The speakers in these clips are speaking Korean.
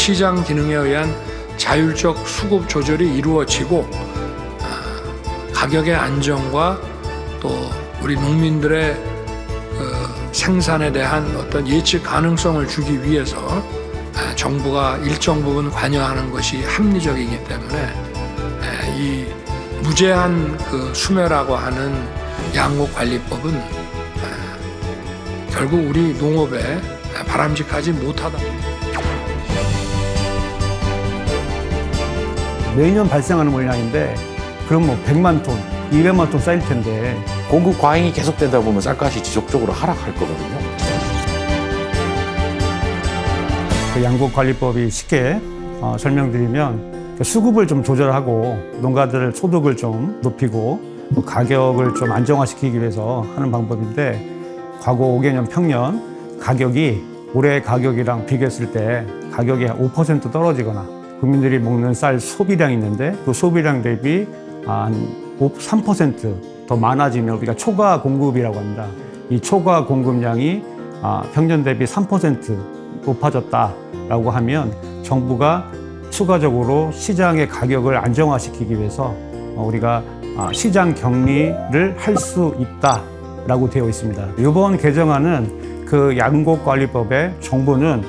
시장 기능에 의한 자율적 수급 조절이 이루어지고 가격의 안정과 또 우리 농민들의 생산에 대한 어떤 예측 가능성을 주기 위해서 정부가 일정 부분 관여하는 것이 합리적이기 때문에 이 무제한 수매라고 하는 양곡관리법은 결국 우리 농업에 바람직하지 못하다. 매년 발생하는 물량인데 그럼 뭐 100만 톤, 200만 ton 쌓일 텐데 공급 과잉이 계속되다 보면 쌀값이 지속적으로 하락할 거거든요. 그 양곡관리법이 쉽게 설명드리면 수급을 좀 조절하고 농가들 소득을 좀 높이고 또 가격을 좀 안정화시키기 위해서 하는 방법인데 과거 5개년 평년 가격이 올해 가격이랑 비교했을 때 가격이 5% 떨어지거나 국민들이 먹는 쌀 소비량이 있는데 그 소비량 대비 한 3% 더 많아지면 우리가 초과 공급이라고 합니다. 이 초과 공급량이 평년 대비 3% 높아졌다라고 하면 정부가 추가적으로 시장의 가격을 안정화시키기 위해서 우리가 시장 격리를 할 수 있다라고 되어 있습니다. 이번 개정안은 그 양곡관리법에 정부는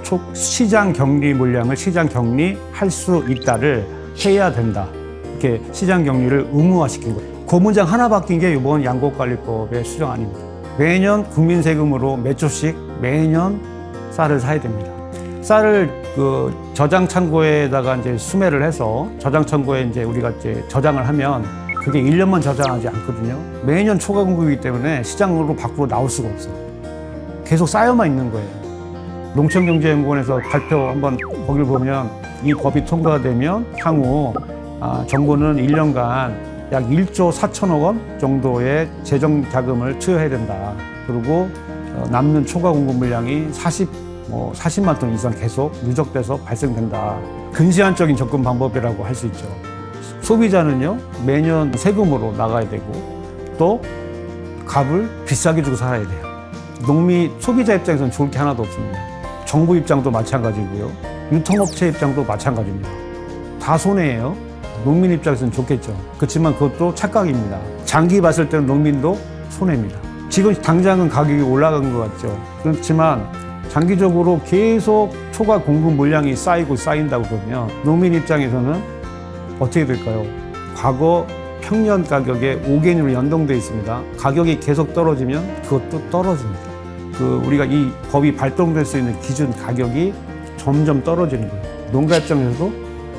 시장 격리 물량을 시장 격리할 수 있다를 해야 된다. 이렇게 시장 격리를 의무화시킨 거예요. 그 문장 하나 바뀐 게 이번 양곡관리법의 수정안입니다. 매년 국민 세금으로 몇 조씩 매년 쌀을 사야 됩니다. 쌀을 그 저장 창고에다가 이제 수매를 해서 저장 창고에 이제 우리가 이제 저장을 하면 그게 1년만 저장하지 않거든요. 매년 초과 공급이기 때문에 시장으로 밖으로 나올 수가 없어요. 계속 쌓여만 있는 거예요. 농촌경제연구원에서 발표 한번 거기를 보면 이 법이 통과되면 향후 정부는 1년간 약 1조 4천억 원 정도의 재정 자금을 투여해야 된다. 그리고 남는 초과 공급 물량이 40만 톤 이상 계속 누적돼서 발생된다. 근시안적인 접근 방법이라고 할 수 있죠. 소비자는요, 매년 세금으로 나가야 되고 또 값을 비싸게 주고 살아야 돼요. 소비자 입장에서는 좋을 게 하나도 없습니다. 정부 입장도 마찬가지고요. 유통업체 입장도 마찬가지입니다. 다 손해예요. 농민 입장에서는 좋겠죠. 그렇지만 그것도 착각입니다. 장기 봤을 때는 농민도 손해입니다. 지금 당장은 가격이 올라간 것 같죠. 그렇지만 장기적으로 계속 초과 공급 물량이 쌓인다고 그러면 농민 입장에서는 어떻게 될까요? 과거 평년 가격에 5개년으로 연동되어 있습니다. 가격이 계속 떨어지면 그것도 떨어집니다. 우리가 이 법이 발동될 수 있는 기준 가격이 점점 떨어지는 거예요. 농가 입장에서도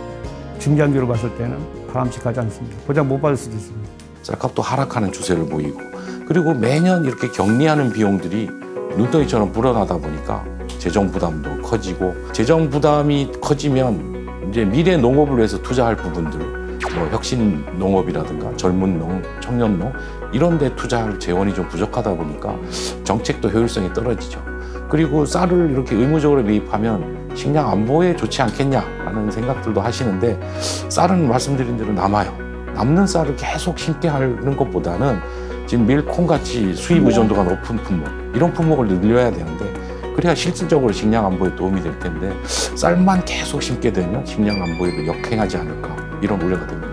중장기로 봤을 때는 바람직하지 않습니다. 보장 못 받을 수도 있습니다. 쌀값도 하락하는 추세를 보이고 그리고 매년 이렇게 격리하는 비용들이 눈덩이처럼 불어나다 보니까 재정 부담도 커지고 재정 부담이 커지면 이제 미래 농업을 위해서 투자할 부분들 뭐 혁신 농업이라든가 젊은 농, 청년 농 이런 데 투자할 재원이 좀 부족하다 보니까 정책도 효율성이 떨어지죠. 그리고 쌀을 이렇게 의무적으로 매입하면 식량 안보에 좋지 않겠냐라는 생각들도 하시는데 쌀은 말씀드린 대로 남아요. 남는 쌀을 계속 심게 하는 것보다는 지금 밀, 콩같이 수입 의존도가 높은 품목 이런 품목을 늘려야 되는데 그래야 실질적으로 식량 안보에 도움이 될 텐데 쌀만 계속 심게 되면 식량 안보에도 역행하지 않을까 이런 우려가 됩니다.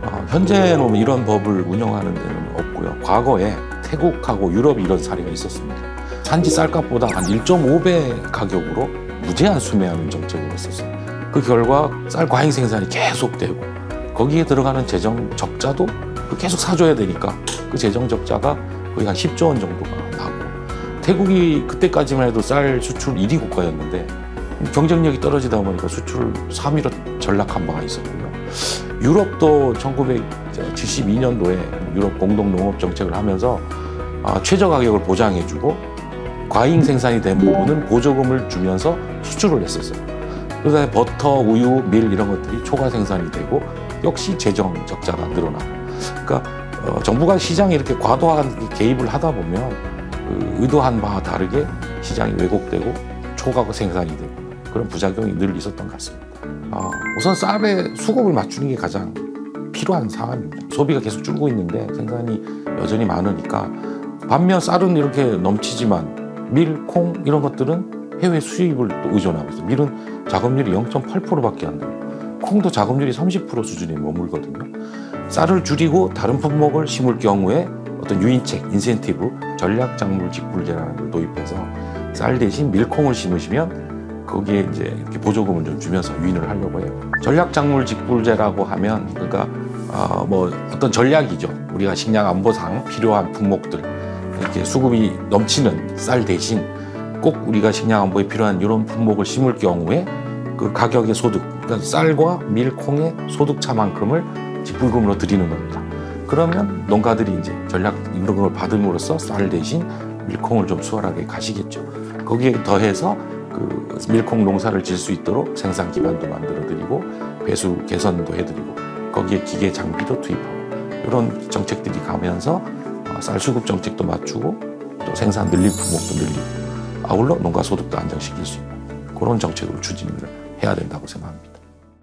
현재는 이런 법을 운영하는 데는 없고요. 과거에 태국하고 유럽이 이런 사례가 있었습니다. 산지 쌀값보다 한 1.5배 가격으로 무제한 수매하는 정책을 했었어요. 그 결과 쌀 과잉 생산이 계속되고 거기에 들어가는 재정 적자도 계속 사줘야 되니까 그 재정 적자가 거의 한 10조 원 정도가 나고 태국이 그때까지만 해도 쌀 수출 1위 국가였는데 경쟁력이 떨어지다 보니까 수출 3위로 전락한 바가 있었고요. 유럽도 1972년도에 유럽 공동농업 정책을 하면서 최저 가격을 보장해주고 과잉 생산이 된 부분은 보조금을 주면서 수출을 했었어요. 그다음에 버터, 우유, 밀 이런 것들이 초과 생산이 되고 역시 재정 적자가 늘어나고 그러니까 정부가 시장에 이렇게 과도한 개입을 하다 보면 의도한 바와 다르게 시장이 왜곡되고 초과 생산이 되고 그런 부작용이 늘 있었던 것 같습니다. 우선 쌀의 수급을 맞추는 게 가장 필요한 상황입니다. 소비가 계속 줄고 있는데 생산이 여전히 많으니까 반면 쌀은 이렇게 넘치지만 밀, 콩 이런 것들은 해외 수입을 또 의존하고 있어요. 밀은 작업률이 0.8%밖에 안 돼요. 콩도 작업률이 30% 수준에 머물거든요. 쌀을 줄이고 다른 품목을 심을 경우에 어떤 유인책, 인센티브, 전략작물 직불제라는 걸 도입해서 쌀 대신 밀콩을 심으시면 거기에 이제 이렇게 보조금을 좀 주면서 유인을 하려고 해요. 전략작물 직불제라고 하면 그러니까 뭐 어떤 전략이죠. 우리가 식량 안보상 필요한 품목들 이렇게 수급이 넘치는 쌀 대신 꼭 우리가 식량 안보에 필요한 이런 품목을 심을 경우에 그 가격의 소득, 그러니까 쌀과 밀콩의 소득차만큼을 직불금으로 드리는 겁니다. 그러면 농가들이 이제 전략 이런 걸 받음으로써 쌀 대신 밀콩을 좀 수월하게 가시겠죠. 거기에 더해서 그 밀콩 농사를 질 수 있도록 생산 기반도 만들어드리고 배수 개선도 해드리고 거기에 기계 장비도 투입하고 이런 정책들이 가면서 쌀 수급 정책도 맞추고 또 생산 늘릴 품목도 늘리고 아울러 농가 소득도 안정시킬 수 있는 그런 정책으로 추진을 해야 된다고 생각합니다.